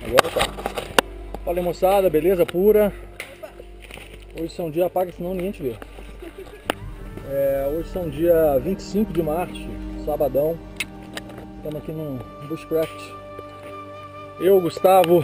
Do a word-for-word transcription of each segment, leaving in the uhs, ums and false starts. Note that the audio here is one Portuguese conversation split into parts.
Agora tá. Fala aí, moçada, beleza pura? Hoje são dia, apaga senão ninguém te vê. É, hoje são dia vinte e cinco de março, sabadão. Estamos aqui no Bushcraft. Eu, Gustavo.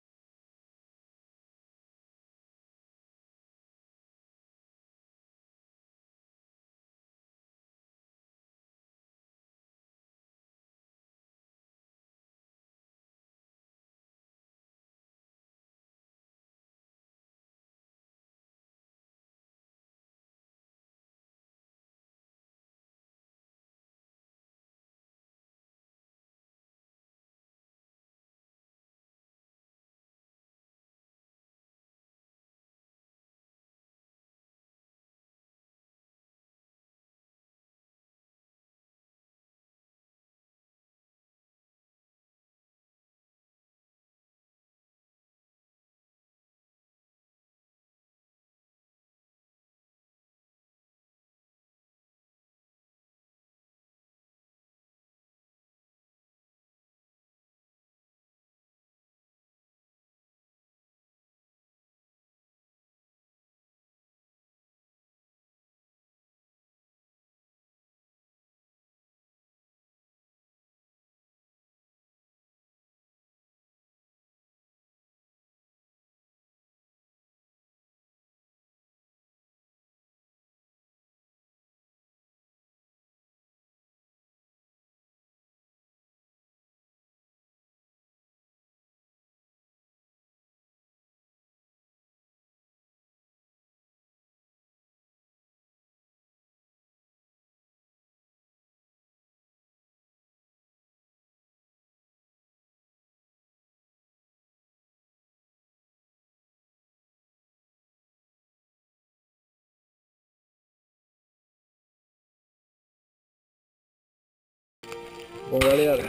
Bom, galera,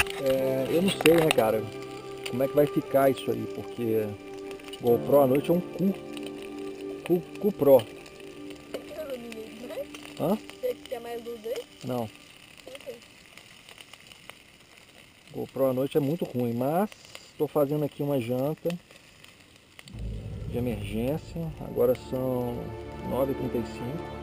é, eu não sei, né, cara, como é que vai ficar isso aí, porque GoPro à noite é um cu, cu, cu Pro. Hã? Você quer mais luz aí? Não. GoPro à noite é muito ruim, mas estou fazendo aqui uma janta de emergência. Agora são nove e trinta e cinco.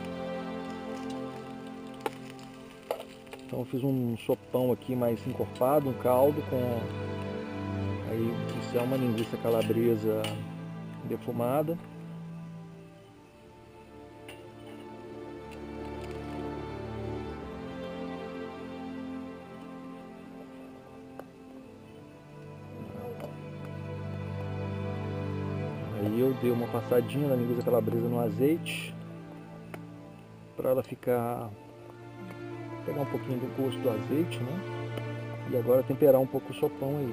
Então eu fiz um sopão aqui mais encorpado, um caldo com... Aí isso é uma linguiça calabresa defumada. Aí eu dei uma passadinha na linguiça calabresa no azeite para ela ficar, pegar um pouquinho do gosto do azeite, né? E agora temperar um pouco o sopão aí.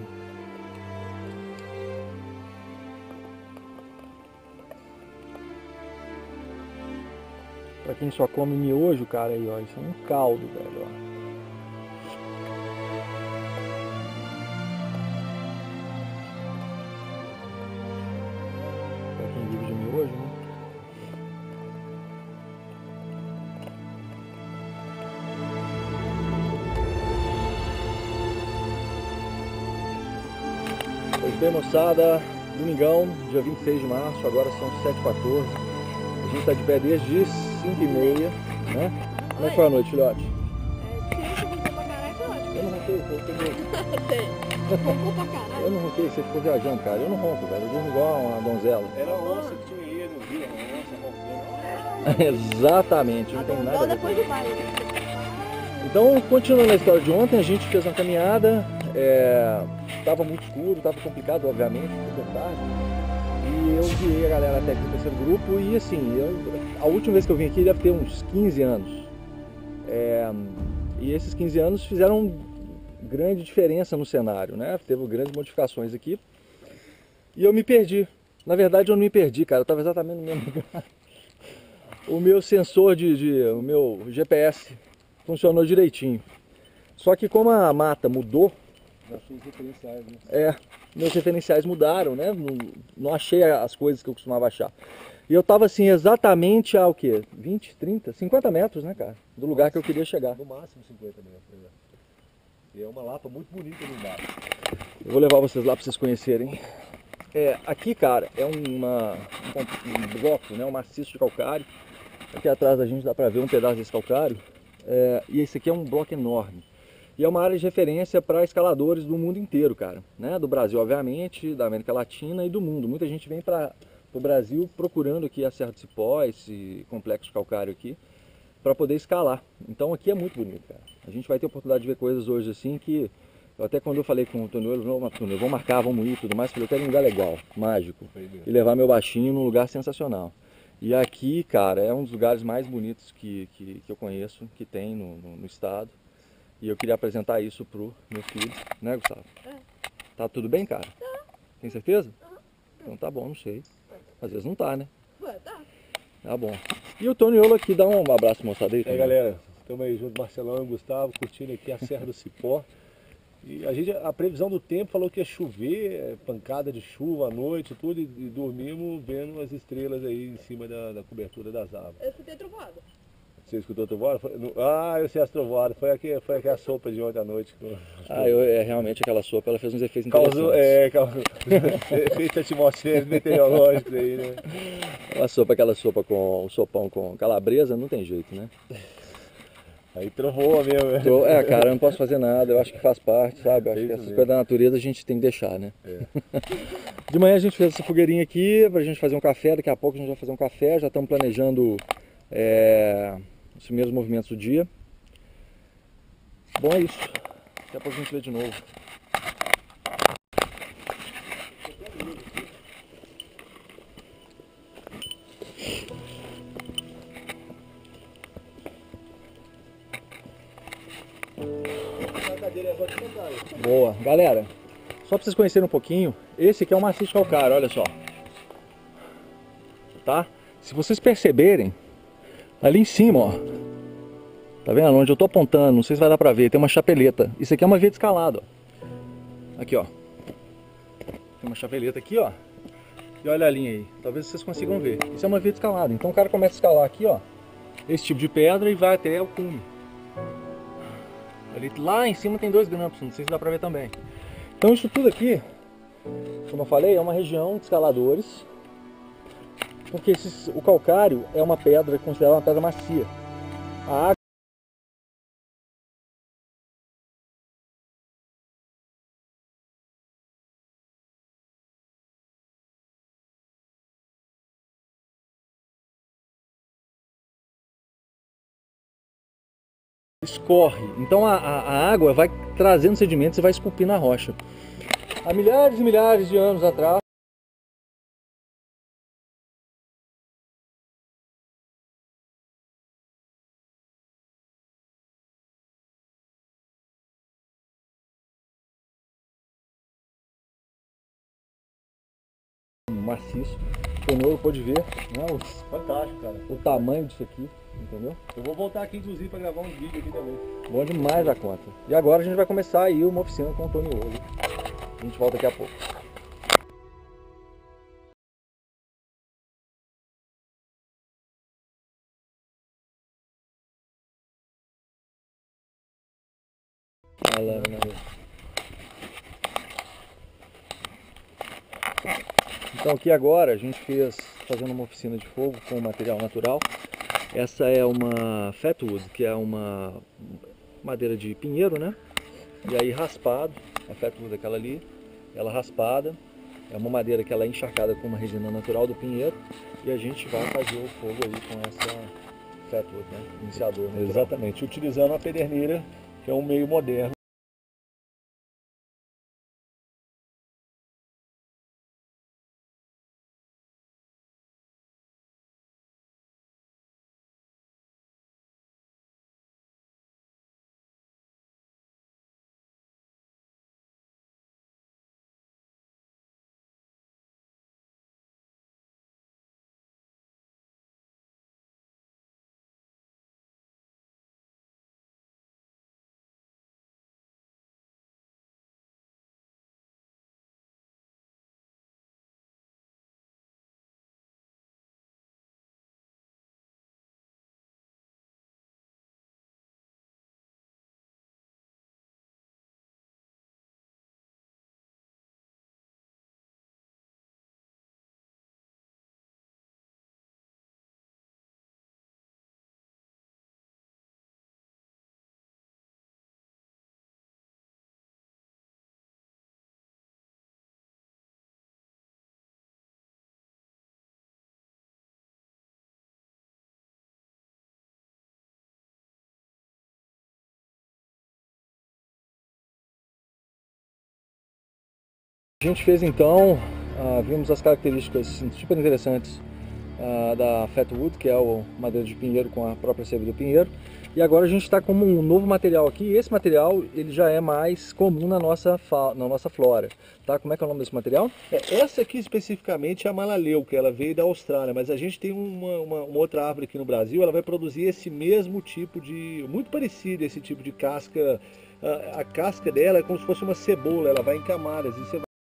Pra quem só come miojo, cara, aí ó, isso é um caldo, velho, ó. Hoje, né? Pois bem, moçada, domingão, dia vinte e seis de março, agora são sete e quatorze. A gente está de pé desde cinco e meia, né? Como é que foi a noite, filhote? Eu não ronquei, eu peguei. Eu não ronquei, você ficou viajando, cara. Eu não ronco, velho. Eu durmo igual uma donzela. Era onça que tinha ido, não via onça roncando. Exatamente, não tem nada a ver. Então, continuando a história de ontem, a gente fez uma caminhada. É, tava muito escuro, tava complicado, obviamente, super tarde. E eu guiei a galera até aqui no terceiro grupo. E assim, eu, a última vez que eu vim aqui deve ter uns quinze anos. É, e esses quinze anos fizeram grande diferença no cenário, né? Teve grandes modificações aqui. E eu me perdi. Na verdade eu não me perdi, cara. Eu estava exatamente no mesmo lugar. O meu sensor de, de... o meu G P S funcionou direitinho. Só que como a mata mudou... Já fiz referenciais, né? É, meus referenciais mudaram, né? Não, não achei as coisas que eu costumava achar. E eu estava assim exatamente a o quê? vinte, trinta, cinquenta metros, né, cara? Do lugar que eu queria chegar. No máximo cinquenta metros. E é uma lapa muito bonita ali embaixo. Eu vou levar vocês lá para vocês conhecerem. É, aqui, cara, é uma, um, um bloco, né, um maciço de calcário. Aqui atrás da gente dá para ver um pedaço desse calcário. É, e esse aqui é um bloco enorme. E é uma área de referência para escaladores do mundo inteiro, cara. Né? Do Brasil, obviamente, da América Latina e do mundo. Muita gente vem para o Brasil procurando aqui a Serra do Cipó, esse complexo de calcário aqui, para poder escalar. Então aqui é muito bonito, cara. A gente vai ter a oportunidade de ver coisas hoje assim que... Eu até quando eu falei com o Tonio, eu falei, vamos marcar, vamos ir e tudo mais, eu falei, eu quero um lugar legal, mágico, e levar meu baixinho num lugar sensacional. E aqui, cara, é um dos lugares mais bonitos que, que, que eu conheço, que tem no, no, no estado. E eu queria apresentar isso pro meu filho, né, Gustavo? É. Tá tudo bem, cara? Tá. Tem certeza? Uhum. Então tá bom, não sei. Às vezes não tá, né? Ué, tá. Tá bom. E o Toniolo aqui, dá um abraço, moçada aí. E aí, galera, estamos aí junto, Marcelão e Gustavo, curtindo aqui a Serra do Cipó. E a, gente, a previsão do tempo falou que ia chover, pancada de chuva à noite, tudo, e, e dormimos vendo as estrelas aí em cima da, da cobertura das árvores. Eu escutei trovoada. Você escutou a trovoada? Ah, eu sei as trovoadas, foi aqui, foi aqui a sopa de ontem à noite. Ah, eu, é, realmente aquela sopa, ela fez uns efeitos causou, interessantes. É, causou efeitos atmosféricos, meteorológicos aí, né? Uma sopa, aquela sopa com o sopão com calabresa, não tem jeito, né? Aí trovou mesmo. Tô, é, cara, eu não posso fazer nada, eu acho que faz parte, sabe? Eu acho é que essas mesmo. Coisas da natureza a gente tem que deixar, né? É. De manhã a gente fez essa fogueirinha aqui pra gente fazer um café, daqui a pouco a gente vai fazer um café, já estamos planejando é, os primeiros movimentos do dia. Bom, é isso. Daqui a pouco a gente vê de novo. Boa, galera, só para vocês conhecerem um pouquinho, esse aqui é um maciço de calcário, olha só. Tá? Se vocês perceberem, ali em cima, ó, tá vendo? Onde eu tô apontando, não sei se vai dar pra ver, tem uma chapeleta. Isso aqui é uma via de escalada, ó. Aqui, ó. Tem uma chapeleta aqui, ó. E olha a linha aí, talvez vocês consigam ver. Isso é uma via de escalada, então o cara começa a escalar aqui, ó, esse tipo de pedra e vai até o cume. Ali, lá em cima tem dois grampos, não sei se dá pra ver também. Então isso tudo aqui, como eu falei, é uma região de escaladores, porque esses, o calcário é uma pedra, considerada uma pedra macia. A água escorre, então a, a, a água vai trazendo sedimentos e vai esculpindo a rocha. Há milhares e milhares de anos atrás, maciço, o Tonio pode ver, né, o, fantástico, cara. O tamanho disso aqui, entendeu? Eu vou voltar aqui inclusive para gravar uns vídeos aqui também. Bom demais a conta. E agora a gente vai começar aí uma oficina com o Tonio. A gente volta daqui a pouco. Falando, né? Então aqui agora a gente fez, fazendo uma oficina de fogo com material natural. Essa é uma fatwood, que é uma madeira de pinheiro, né? E aí raspado, a fatwood é aquela ali, ela raspada, é uma madeira que ela é encharcada com uma resina natural do pinheiro, e a gente vai fazer o fogo aí com essa fatwood, né? Iniciador natural. Exatamente, utilizando a pederneira, que é um meio moderno. A gente fez então, uh, vimos as características super interessantes uh, da Fatwood, que é o madeira de pinheiro com a própria seiva do pinheiro. E agora a gente está com um novo material aqui, e esse material ele já é mais comum na nossa, na nossa flora. Tá? Como é que é o nome desse material? É, essa aqui especificamente é a malaleu, que ela veio da Austrália, mas a gente tem uma, uma, uma outra árvore aqui no Brasil, ela vai produzir esse mesmo tipo de, muito parecido esse tipo de casca. A, a casca dela é como se fosse uma cebola, ela vai em camadas, e você vai...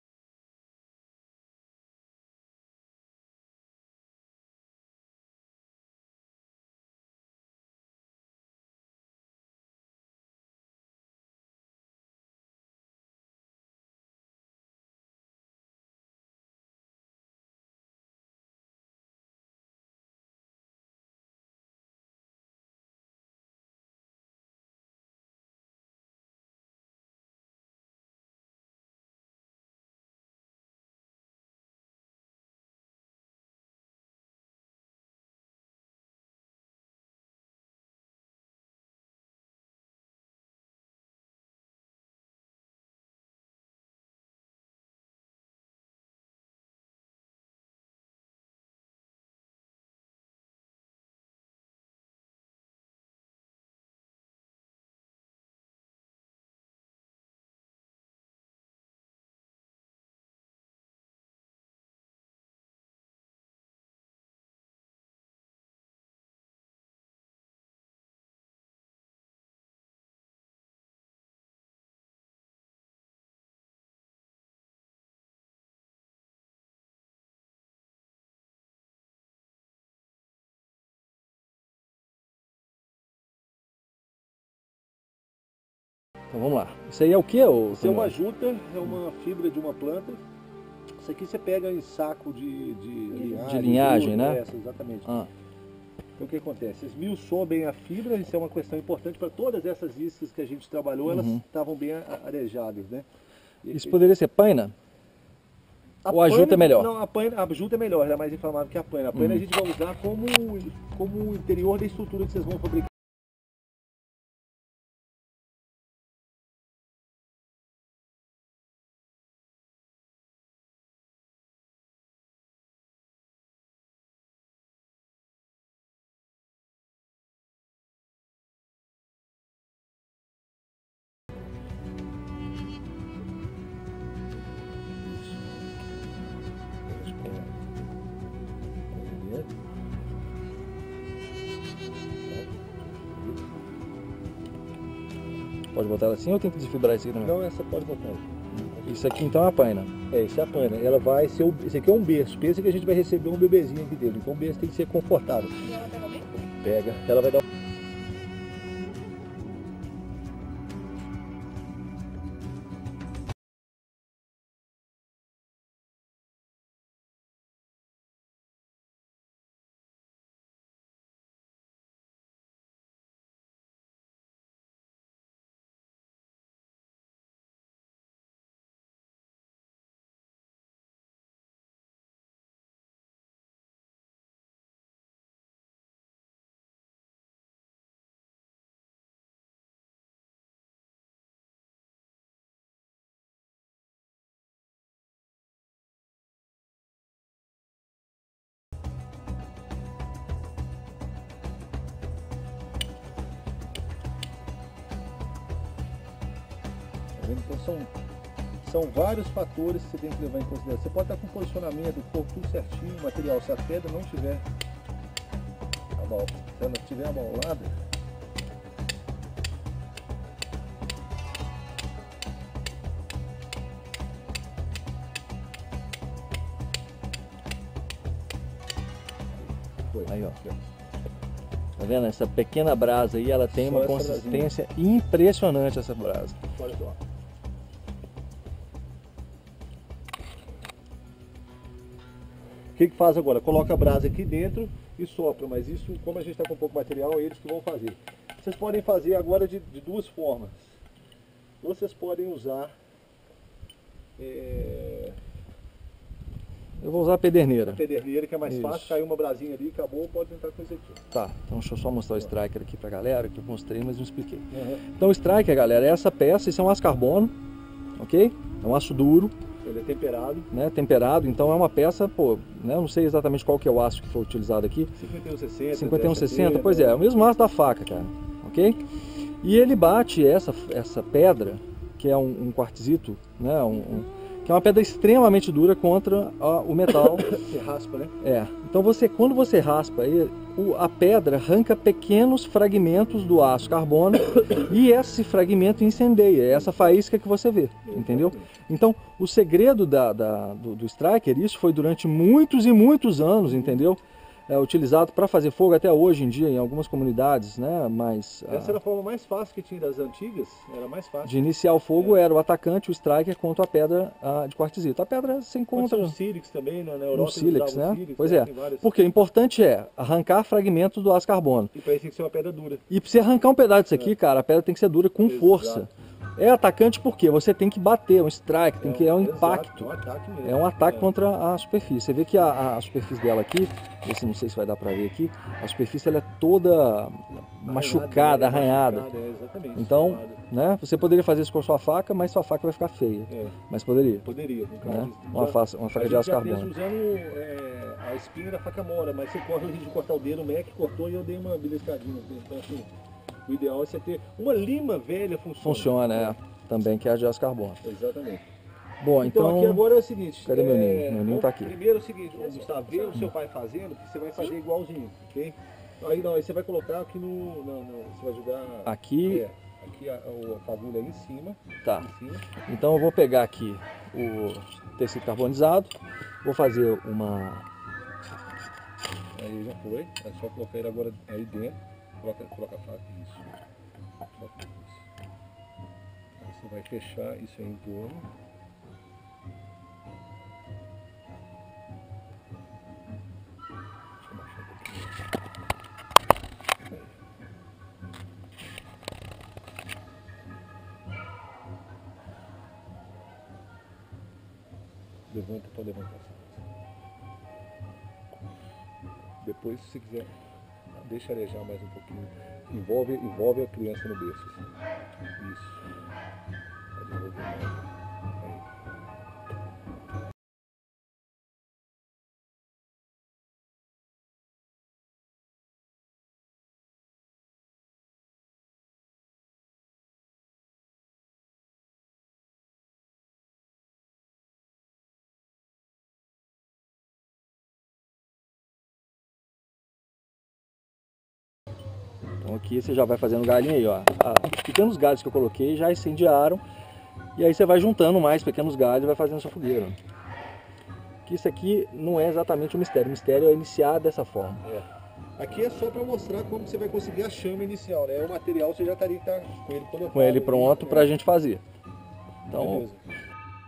Então vamos lá. Isso aí é o que? Isso é uma juta, é uma fibra de uma planta. Isso aqui você pega em saco de, de linhagem, de linhagem duro, né? Essa, exatamente. Ah. Então o que acontece? Esmiuçou bem a fibra, isso é uma questão importante para todas essas iscas que a gente trabalhou, uhum. Elas estavam bem arejadas, né? E, isso poderia ser paina? A Ou a juta é melhor? Não, a, paina, a juta é melhor, ela é mais inflamável que a paina. A paina uhum. A gente vai usar como, como interior da estrutura que vocês vão fabricar. Pode botar ela assim ou tem que desfibrar isso aqui também? Não, essa pode botar. Isso aqui então é a paina. É, isso é a paina. Ela vai ser, o, esse aqui é um berço. Pensa que a gente vai receber um bebezinho aqui dentro. Então o berço tem que ser confortável. E ela pega bem? Pega. Ela vai dar um... Então são, são vários fatores que você tem que levar em consideração. Você pode estar com o posicionamento, o corpo tudo certinho, o material, se a pedra não tiver abal, se ela estiver abaulada, foi. Aí, ó. Tá vendo? Essa pequena brasa aí, ela tem Só uma consistência brasinha. Impressionante, essa brasa. Olha só. O que que faz agora? Coloca a brasa aqui dentro e sopra, mas isso, como a gente está com pouco material, é eles que vão fazer. Vocês podem fazer agora de, de duas formas. Vocês podem usar... É... Eu vou usar a pederneira. A pederneira, que é mais isso. Fácil, caiu uma brasinha ali, acabou, pode tentar com isso aqui. Tá, então deixa eu só mostrar o striker aqui pra galera, que eu mostrei, mas não expliquei. Uhum. Então o striker, galera, é essa peça, isso é um aço carbono, ok? É um aço duro. Ele é temperado. Né, temperado, então é uma peça, pô, né, eu não sei exatamente qual que é o aço que foi utilizado aqui. cinquenta e um sessenta. cinquenta e um sessenta, pois é, é o mesmo aço da faca, cara, ok? E ele bate essa, essa pedra, que é um, um quartzito, né, um, um, que é uma pedra extremamente dura contra a, o metal. Você raspa, né? É, então você, quando você raspa ele, o, a pedra arranca pequenos fragmentos do aço carbono e esse fragmento incendeia, é essa faísca que você vê, entendeu? Então, o segredo da, da, do, do Striker, isso foi durante muitos e muitos anos, entendeu? É utilizado para fazer fogo até hoje em dia em algumas comunidades, né? Mas essa era a forma mais fácil que tinha das antigas, era mais fácil. De iniciar o fogo é. era o atacante, o striker contra a pedra a, de quartzito. A pedra se encontra no sílex também, na Europa. No sílex, né? Sílex, pois né? é. Várias... Porque o importante é arrancar fragmentos do aço carbono. E para isso tem que ser uma pedra dura. E para você arrancar um pedaço disso aqui, é. cara, a pedra tem que ser dura com Exato. força. É atacante porque você tem que bater, um strike, tem é, que é um exato, impacto. É um ataque mesmo. É um ataque é. contra a superfície. Você vê que a, a superfície dela aqui, esse não sei se vai dar para ver aqui, a superfície ela é toda arranhada, machucada, é, arranhada. Machucada, é, exatamente. Então, né, você poderia fazer isso com a sua faca, mas sua faca vai ficar feia. É. Mas poderia. Poderia. Né? Uma, faca, uma faca de aço carbono. usando é, a espinha da faca mora, mas você corre o risco de cortar o dedo, o Mac cortou e eu dei uma beliscadinha. Então, assim, o ideal é você ter uma lima velha funciona. Funciona, é. Também que é a de aço carbono. Exatamente. Bom, então, então aqui agora é o seguinte. Cadê é, meu ninho? Meu ninho tá aqui. Primeiro é o seguinte, Gustavo, vê o seu pai fazendo, que você vai fazer igualzinho, ok? Aí não, aí você vai colocar aqui no. Não, não, você vai jogar. Aqui. É, aqui a, a fagulha aí em cima. Tá. Em cima. Então eu vou pegar aqui o tecido carbonizado, vou fazer uma. Aí já foi. É só colocar ele agora aí dentro. Coloca, coloca a faca. Isso. Coloca isso. Aí você vai fechar isso aí em torno. Deixa eu baixar um pouquinho. Levanta para levantar essa coisa. Depois, se você quiser, deixa arejar mais um pouquinho. Envolve, envolve a criança no berço. Assim. Isso. Pode envolver mais. Aí. Então aqui você já vai fazendo galinha aí, ó. Os pequenos galhos que eu coloquei já incendiaram. E aí você vai juntando mais pequenos galhos e vai fazendo sua fogueira. Que isso aqui não é exatamente um mistério. O mistério é iniciar dessa forma. É. Aqui é só para mostrar como você vai conseguir a chama inicial, né? O material você já estaria tá com ele pronto. Com ele pronto para a gente fazer. Então, beleza.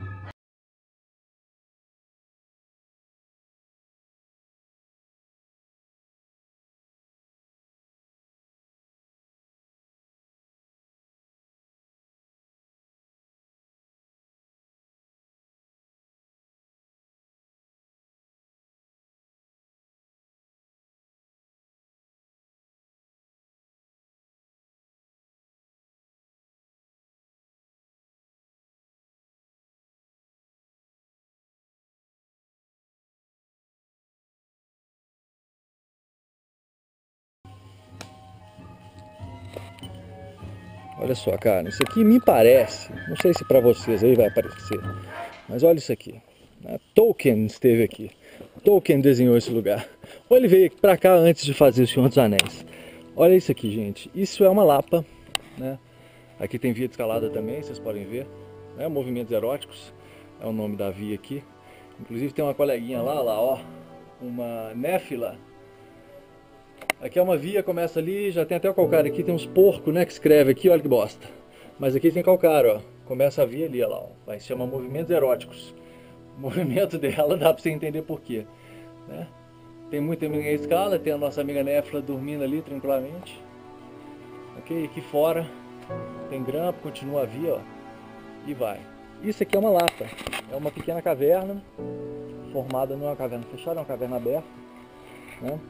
olha só, cara, isso aqui me parece, não sei se para vocês aí vai aparecer, mas olha isso aqui. Tolkien esteve aqui. Tolkien desenhou esse lugar. Ou ele veio para cá antes de fazer O Senhor dos Anéis. Olha isso aqui, gente. Isso é uma lapa, né? Aqui tem via de escalada também, vocês podem ver. Né? Movimentos eróticos é o nome da via aqui. Inclusive tem uma coleguinha lá, lá, ó, uma néfila. Aqui é uma via, começa ali, já tem até o calcário aqui, tem uns porcos, né, que escreve aqui, olha que bosta. Mas aqui tem calcário, ó. Começa a via ali, ó lá, ó. Vai se chama movimentos eróticos. O movimento dela dá pra você entender por quê, né? Tem muita amiga em escala, tem a nossa amiga Néfila dormindo ali tranquilamente. Ok, aqui fora tem grampo, continua a via, ó, e vai. Isso aqui é uma lapa, é uma pequena caverna, formada numa caverna fechada, uma caverna aberta, né?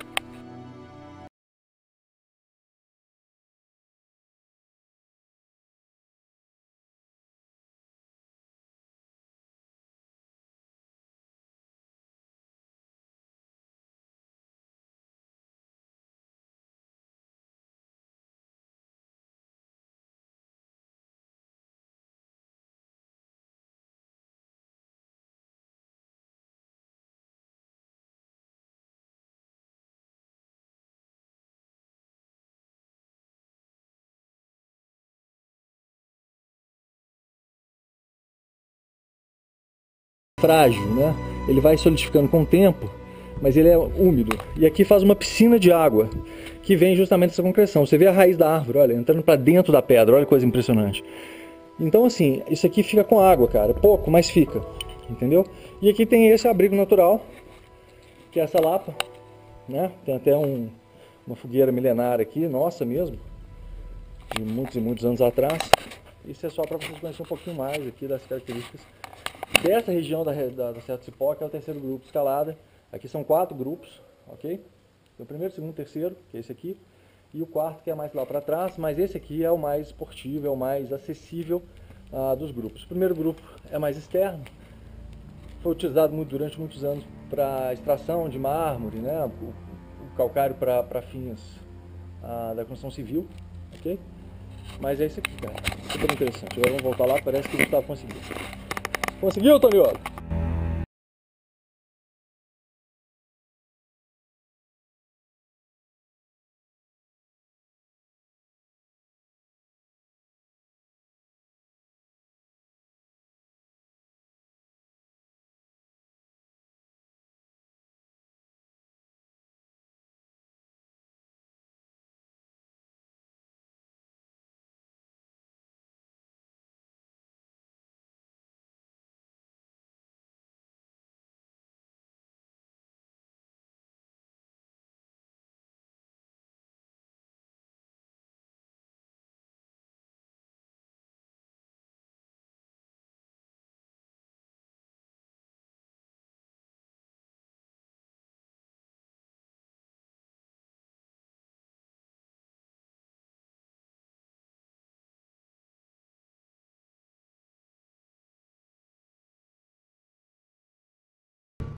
frágil, né? Ele vai solidificando com o tempo, mas ele é úmido. E aqui faz uma piscina de água, que vem justamente dessa concreção. Você vê a raiz da árvore, olha, entrando para dentro da pedra, olha que coisa impressionante. Então assim, isso aqui fica com água, cara, pouco, mas fica, entendeu? E aqui tem esse abrigo natural, que é essa lapa, né? Tem até um, uma fogueira milenária aqui, nossa mesmo, de muitos e muitos anos atrás. Isso é só para vocês conhecerem um pouquinho mais aqui das características dessa região da, da, da Serra do Cipó, que é o terceiro grupo de escalada. Aqui são quatro grupos, ok? Tem o primeiro, segundo, terceiro, que é esse aqui, e o quarto, que é mais lá para trás, mas esse aqui é o mais esportivo, é o mais acessível uh, dos grupos. O primeiro grupo é mais externo, foi utilizado muito, durante muitos anos para extração de mármore, né? o, o calcário para fins uh, da construção civil, ok? Mas é isso aqui, cara, super interessante. Agora vamos voltar lá, parece que o Gustavo conseguiu. Conseguiu, Toniolo?